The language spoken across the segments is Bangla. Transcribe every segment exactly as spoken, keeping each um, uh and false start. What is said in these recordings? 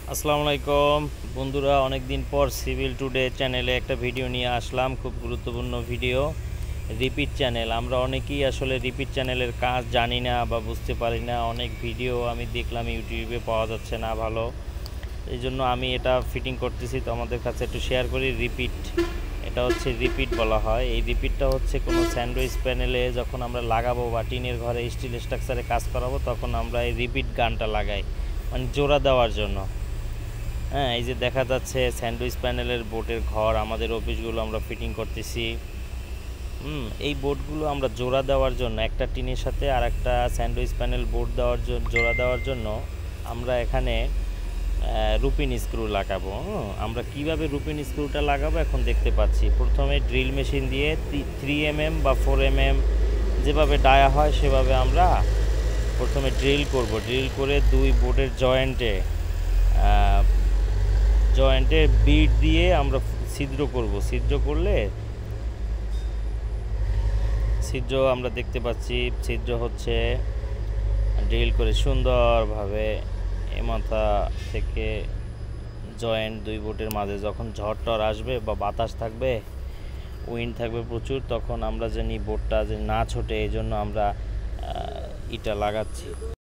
আসসালামু আলাইকুম বন্ধুরা, অনেক দিন পর সিভিল টুডে চ্যানেলে একটা ভিডিও নিয়ে আসলাম। খুব গুরুত্বপূর্ণ ভিডিও। রিপিট চ্যানেল, আমরা অনেকেই আসলে রিপিট চ্যানেলের কাজ জানি না বা বুঝতে পারি না। অনেক ভিডিও আমি দেখলাম ইউটিউবে পাওয়া যাচ্ছে না ভালো, এই জন্য আমি এটা ফিটিং করতেছি, তো আমাদের কাছে একটু শেয়ার করি। রিপিট, এটা হচ্ছে রিপিট বলা হয়। এই রিপিটটা হচ্ছে কোনো স্যান্ডউইচ প্যানেলে যখন আমরা লাগাবো বা টিনের ঘরে স্টিল স্ট্রাকচারে কাজ করাবো, তখন আমরা এই রিপিট গানটা লাগাই, মানে জোড়া দেওয়ার জন্য। হ্যাঁ, এই যে দেখা যাচ্ছে স্যান্ডউইচ প্যানেলের বোর্ডের ঘর, আমাদের অফিসগুলো আমরা ফিটিং করতেছি। হুম এই বোর্ডগুলো আমরা জোড়া দেওয়ার জন্য, একটা টিনের সাথে আর একটা স্যান্ডউইচ প্যানেল বোর্ড দেওয়ার জন্য, জোড়া দেওয়ার জন্য আমরা এখানে রুপিন স্ক্রু লাগাবো। আমরা কিভাবে রুপিন স্ক্রুটা লাগাবো এখন দেখতে পাচ্ছি। প্রথমে ড্রিল মেশিন দিয়ে থ্রি এম এম বা ফোর এম এম যেভাবে ডায়া হয় সেভাবে আমরা প্রথমে ড্রিল করব। ড্রিল করে দুই বোর্ডের জয়েন্টে জয়েন্টে বিট দিয়ে আমরা ছিদ্র করব। ছিদ্র করলে ছিদ্র আমরা দেখতে পাচ্ছি, ছিদ্র হচ্ছে ড্রিল করে সুন্দরভাবে এ মাথা থেকে জয়েন্ট দুই বোর্ডের মাঝে যখন ঝড় টর আসবে বা বাতাস থাকবে, উইন্ড থাকবে প্রচুর, তখন আমরা জানি বোর্ডটা যে না ছোটে, এই জন্য আমরা ইটা লাগাচ্ছি।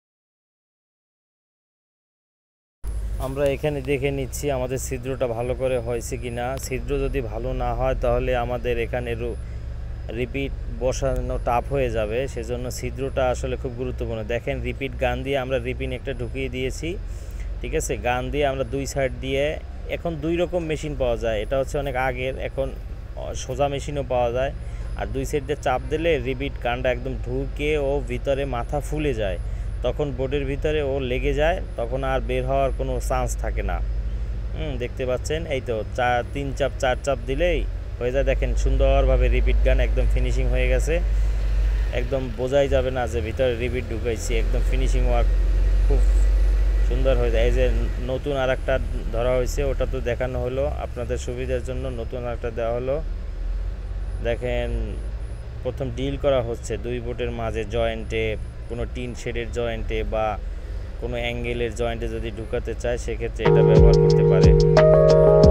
আমরা এখানে দেখে নিচ্ছি আমাদের ছিদ্রটা ভালো করে হয়েছে কি না। ছিদ্র যদি ভালো না হয় তাহলে আমাদের এখানে রিপিট বসানো টাফ হয়ে যাবে, সেজন্য ছিদ্রটা আসলে খুব গুরুত্বপূর্ণ। দেখেন, রিপিট গান দিয়ে আমরা রিপিন একটা ঢুকিয়ে দিয়েছি, ঠিক আছে। গান দিয়ে আমরা দুই সাইড দিয়ে, এখন দুই রকম মেশিন পাওয়া যায়, এটা হচ্ছে অনেক আগের, এখন সোজা মেশিনও পাওয়া যায়। আর দুই সাইড দিয়ে চাপ দিলে রিপিট গানটা একদম ঢুকে ও ভিতরে মাথা ফুলে যায়, তখন বোর্ডের ভিতরে ও লেগে যায়, তখন আর বের হওয়ার কোনো চান্স থাকে না। হুম দেখতে পাচ্ছেন, এই তো চার তিন চাপ চার চাপ দিলেই হয়ে যায়। দেখেন সুন্দরভাবে রিপিট গান একদম ফিনিশিং হয়ে গেছে, একদম বোঝাই যাবে না যে ভিতরে রিপিট ঢুকাইছি। একদম ফিনিশিং ওয়ার্ক খুব সুন্দর হয়ে যায়। এই যে নতুন আর একটা ধরা হয়েছে, ওটা তো দেখানো হলো আপনাদের সুবিধার জন্য, নতুন আর একটা দেওয়া হলো। দেখেন, প্রথম ডিল করা হচ্ছে দুই বোর্ডের মাঝে জয়েন্টে, কোনো টিন শেডের জয়েন্টে বা কোনো অ্যাঙ্গেলের জয়েন্টে যদি ঢুকাতে চায় সেক্ষেত্রে এটা ব্যবহার করতে পারে।